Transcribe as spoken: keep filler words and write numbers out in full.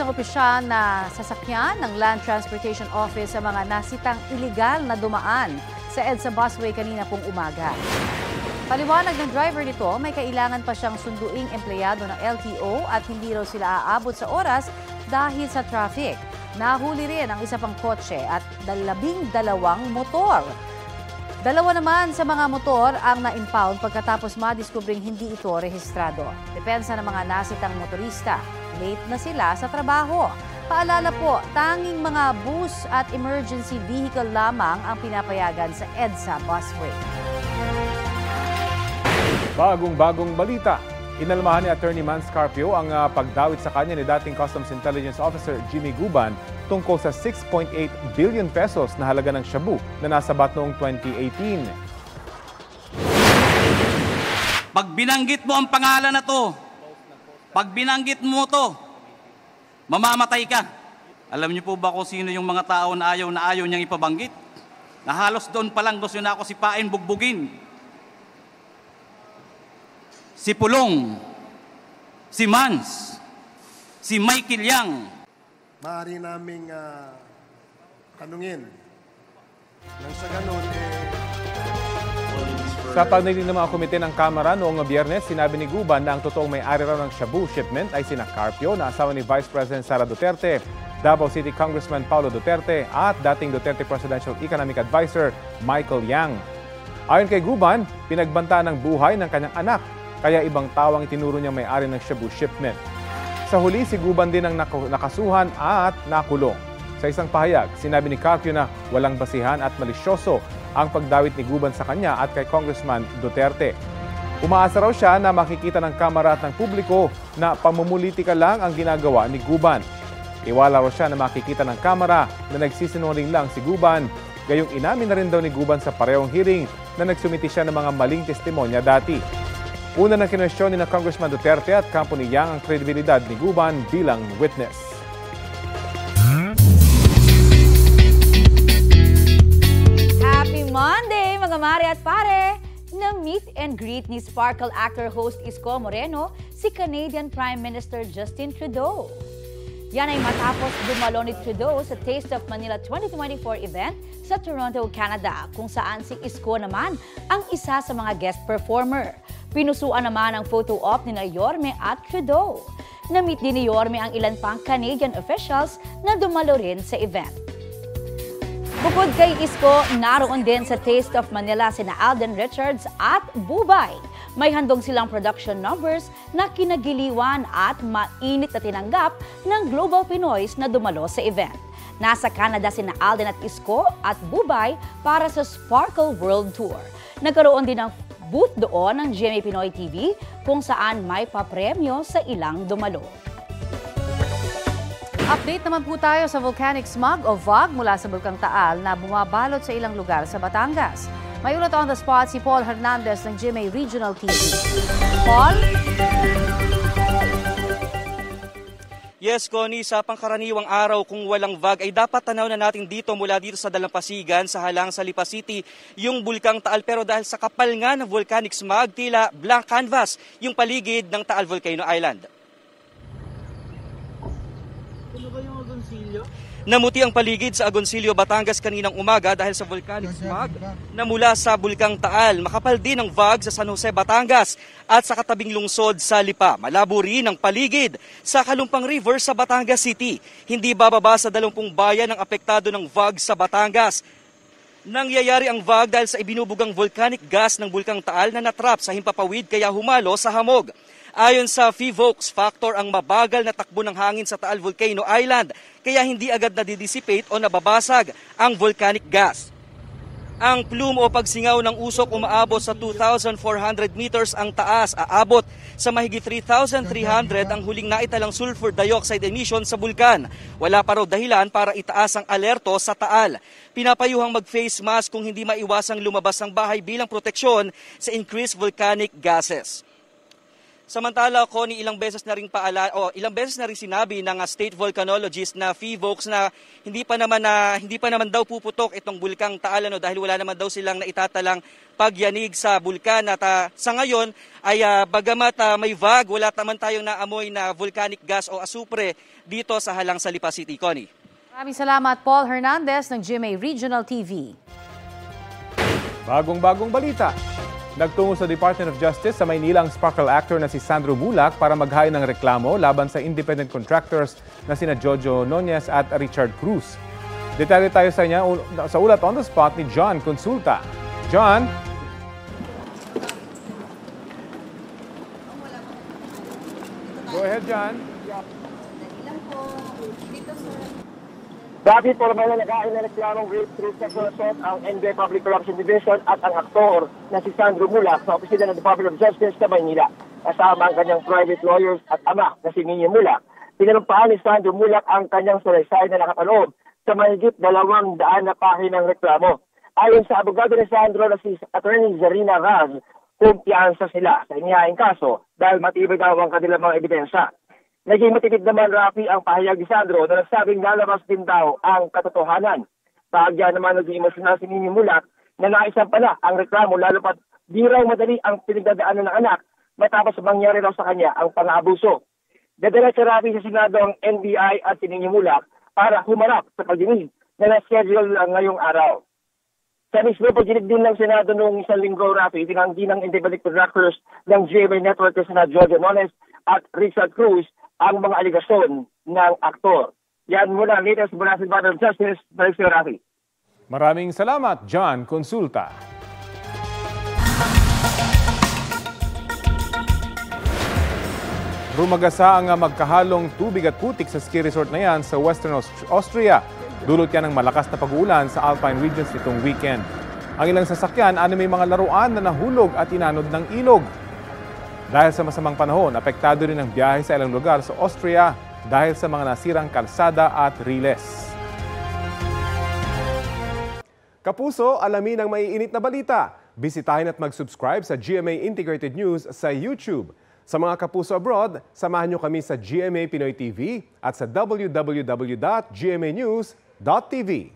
ng opisyal na sasakyan ng Land Transportation Office sa mga nasitang iligal na dumaan sa EDSA busway kanina pong umaga. Paliwanag ng driver nito, may kailangan pa siyang sunduing empleyado ng L T O at hindi raw sila aabot sa oras dahil sa traffic. Nahuli rin ang isa pang kotse at dalabing dalawang motor. Dalawa naman sa mga motor ang na-impound pagkatapos madiskubring hindi ito rehistrado. Depensa ng mga nasitang motorista, late na sila sa trabaho. Paalala po, tanging mga bus at emergency vehicle lamang ang pinapayagan sa EDSA busway. Bagong-bagong balita. Inalmahan ni Attorney Mans Carpio ang uh, pagdawit sa kanya ni dating Customs Intelligence Officer Jimmy Guban tungkol sa six point eight billion pesos na halaga ng shabu na nasabat noong twenty eighteen. Pag binanggit mo ang pangalan na to, pag binanggit mo to, mamamatay ka. Alam niyo po ba kung sino yung mga tao na ayaw na ayaw niyang ipabanggit? Na halos doon pa lang gusto na ako sipain, bugbugin. Si Pulong, si Mans, si Michael Yang. Maaari naming uh, tanungin. Nang sa ganun, eh... Sa pagdinig ng mga komite ng Kamara noong Biyernes, sinabi ni Guban na ang totoong may-ari raw ng shabu shipment ay sina Carpio na asawa ni Vice President Sara Duterte, Davao City Congressman Paulo Duterte at dating Duterte Presidential Economic Advisor Michael Yang. Ayon kay Guban, pinagbantaan ng buhay ng kanyang anak, kaya ibang tawang itinuro niya may-ari ng shabu shipment. Sa huli, si Guban din ang nakasuhan at nakulong. Sa isang pahayag, sinabi ni Carpio na walang basihan at malisyoso ang pagdawit ni Guban sa kanya at kay Congressman Duterte. Umaasa raw siya na makikita ng Kamara at ng publiko na pamumulitika lang ang ginagawa ni Guban. Iwala raw siya na makikita ng Kamara na nagsisinungaling lang si Guban. Gayong inamin na rin daw ni Guban sa parehong hearing na nagsumiti siya ng mga maling testimonya dati. Una na kinwestiyon ni na Congressman Duterte at kampo ni Yang ang kredibilidad ni Guban bilang witness. Happy Monday mga mare at pare! Na-meet and greet ni Sparkle actor host Isko Moreno si Canadian Prime Minister Justin Trudeau. Yan ay matapos dumalo ni Trudeau sa Taste of Manila twenty twenty-four event sa Toronto, Canada, kung saan si Isko naman ang isa sa mga guest performer. Pinusuan naman ang photo op ni Yorme at Trudeau. Na-meet din ni Yorme ang ilan pang Canadian officials na dumalo rin sa event. Bukod kay Isko, naroon din sa Taste of Manila sina Alden Richards at Bubay. May handog silang production numbers na kinagiliwan at mainit na tinanggap ng Global Pinoys na dumalo sa event. Nasa Canada sina Alden at Isko at Bubay para sa Sparkle World Tour. Nagkaroon din ng booth doon ng G M A Pinoy T V kung saan may papremyo sa ilang dumalo. Update naman po tayo sa volcanic smog o V O G mula sa Bulkang Taal na bumabalot sa ilang lugar sa Batangas. May ulat on the spot si Paul Hernandez ng G M A Regional T V. Paul? Yes, Connie, sa pangkaraniwang araw kung walang V A G ay dapat tanaw na natin dito mula dito sa Dalampasigan sa halang sa Lipa City yung Bulkang Taal. Pero dahil sa kapal nga ng volcanic smog, tila blank canvas yung paligid ng Taal Volcano Island. Ano ba yung Agoncillo? Namuti ang paligid sa Agoncillo, Batangas kaninang umaga dahil sa volcanic smog na mula sa Bulkang Taal. Makapal din ang V A G sa San Jose, Batangas at sa katabing lungsod sa Lipa. Malabo rin ang paligid sa Kalumpang River sa Batangas City. Hindi bababa sa dalawampung bayan ang apektado ng V A G sa Batangas. Nangyayari ang V A G dahil sa ibinubugang volcanic gas ng Bulkang Taal na natrap sa himpapawid kaya humalo sa hamog. Ayon sa PHIVOLCS, factor ang mabagal na takbo ng hangin sa Taal Volcano Island, kaya hindi agad nadidissipate o nababasag ang volcanic gas. Ang plume o pagsingaw ng usok umaabot sa two thousand four hundred meters ang taas, aabot sa mahigit three thousand three hundred ang huling naitalang sulfur dioxide emission sa bulkan. Wala pa raw dahilan para itaas ang alerto sa Taal. Pinapayuhang mag-face mask kung hindi maiwasang lumabas ng bahay bilang proteksyon sa increased volcanic gases. Samantala, Connie, ilang beses na ring paala o ilang beses na rin sinabi ng uh, state volcanologist na PHIVOLCS na hindi pa naman na hindi pa naman daw puputok itong bulkang Taal ano, dahil wala naman daw silang naitatalang pagyanig sa bulkan at uh, sa ngayon ay uh, bagamat uh, may vag, wala naman tayong naamoy na volcanic gas o asupre dito sa halang sa Lipa City. Connie. Maraming salamat, Paul Hernandez ng G M A Regional T V. Bagong-bagong balita. Nagtungo sa Department of Justice sa Maynila ang sparkle actor na si Sandro Mulak para maghain ng reklamo laban sa independent contractors na sina Jojo Nunez at Richard Cruz. Detalye tayo sa inyo sa ulat on the spot ni John Consulta. John? Go ahead, John. Dati po naman na nag-ain na reklamong rape through sexual assault ang N B I Public Corruption Division at ang aktor na si Sandro Mulak sa opisina ng Department of Justice sa Maynila. Kasama ang kanyang private lawyers at ama na si Nini Mulak. Pinalumpaan ni Sandro Mulak ang kanyang salaysay na nakapaloob sa mahigit dalawang daan na pahinang reklamo. Ayon sa abogado ni Sandro na si Attorney Zarina Raz, kumpiyansa sila sa inihaing kaso dahil matibay daw ang kanilang mga ebidensya. Naging matitid naman, Rafi, ang pahayag ni Sandro na nagsabing lalabas din daw ang katotohanan. Bahagya naman naging emosyonal si Nini Mulak na naisan pala ang reklamo lalo pat di raw madali ang pinagdadaanan ng anak matapos mangyari raw sa kanya ang pang-aabuso. Dadiretso, Rafi, sa Senado ang N B I at si Nini Mulak para humarap sa pagdinig na na-schedule ngayong araw. Sa mismo pagdinig din ng Senado noong isang linggo, Rafi, tinanggi ng independent contractors ng G M A Network na Jojo Nunez at Richard Cruz ang mga aligasyon ng aktor. Yan muna ang latest mula sa Department of Justice, Barrister Rafi. Maraming salamat, John Consulta. Rumagasa ang magkahalong tubig at putik sa ski resort na yan sa Western Austria. Dulot yan ng malakas na pag-uulan sa Alpine regions nitong weekend. Ang ilang sasakyan ano may mga laruan na nahulog at inanod ng ilog. Dahil sa masamang panahon, apektado rin ang biyahe sa ilang lugar sa Austria dahil sa mga nasirang kalsada at riles. Kapuso, alamin ang maiinit na balita. Bisitahin at mag-subscribe sa G M A Integrated News sa YouTube. Sa mga kapuso abroad, samahan nyo kami sa G M A Pinoy T V at sa w w w dot g m a news dot t v.